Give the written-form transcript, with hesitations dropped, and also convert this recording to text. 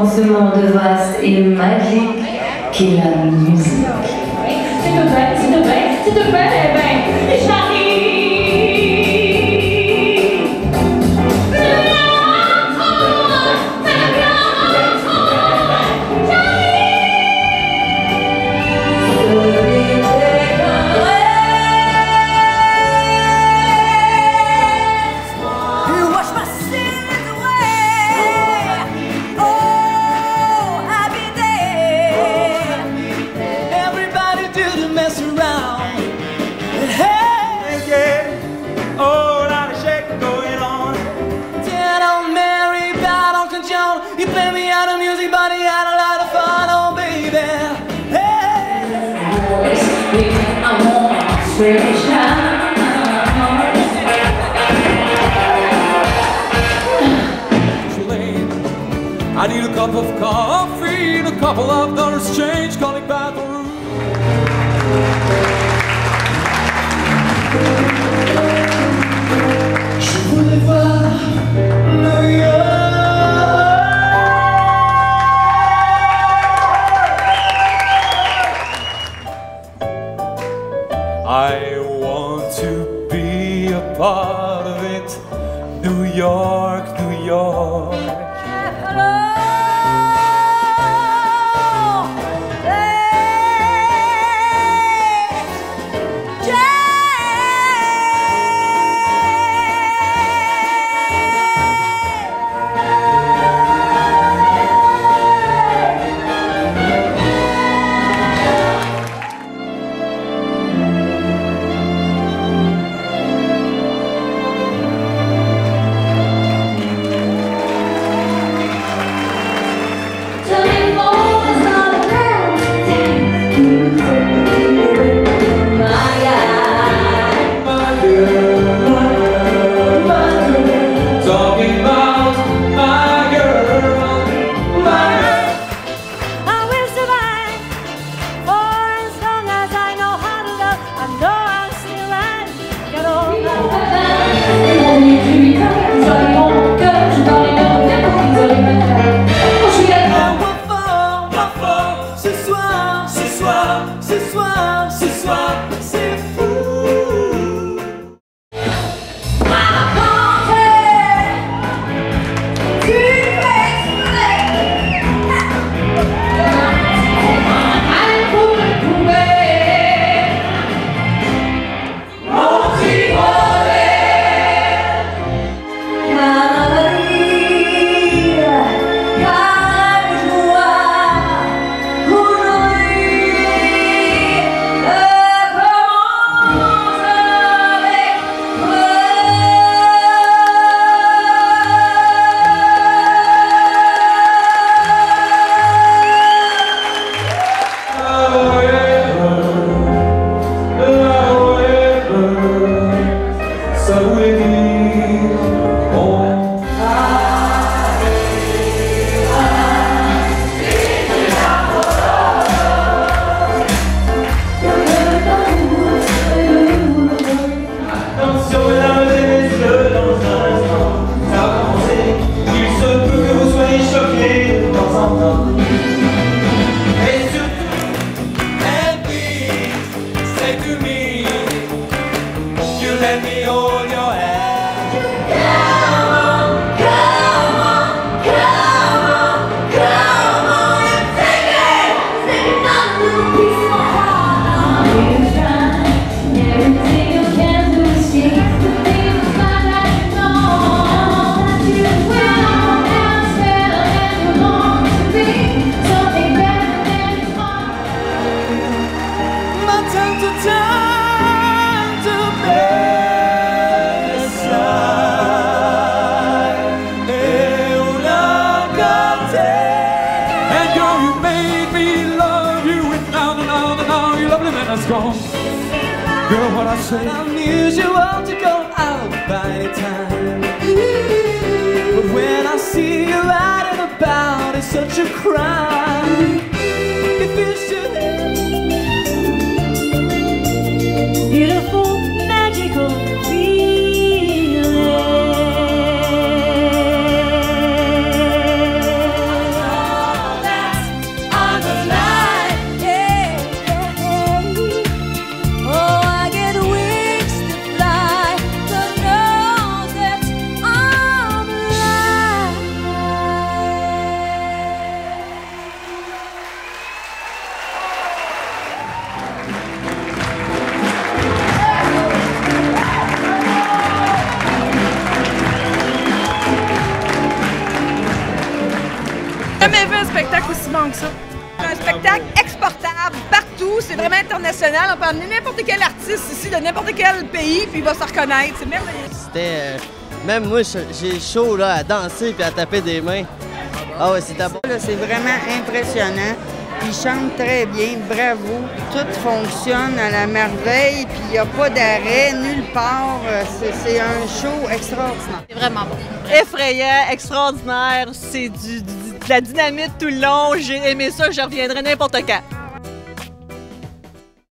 ce monde vaste et magique qu'est la musique. S'il te plaît, s'il te plaît, s'il te plaît, ben, j'arrive. You play me out of music, but he had a lot of fun, oh baby. Hey. I'm on Swedish now. I need a cup of coffee and a couple of dollars change, calling Baton Rouge. Je voulais voir New York. I want to be a part of it, New York, New York. Girl, what I say, I'm usual to go out by time, but when I see you out and about, it's such a crime. If you should Beautiful, magical feeling. que ça. C'est un spectacle exportable partout, c'est vraiment international. On peut amener n'importe quel artiste ici de n'importe quel pays, puis il va se reconnaître. C'est merveilleux. C'était... même moi, j'ai chaud là, à danser puis à taper des mains. Ah ouais, c'était bon. C'est vraiment impressionnant. Ils chantent très bien, bravo. Tout fonctionne à la merveille, puis il n'y a pas d'arrêt, nulle part. C'est un show extraordinaire. C'est vraiment bon. Effrayant, extraordinaire, c'est de la dynamite tout le long. J'ai aimé ça, je reviendrai n'importe quand.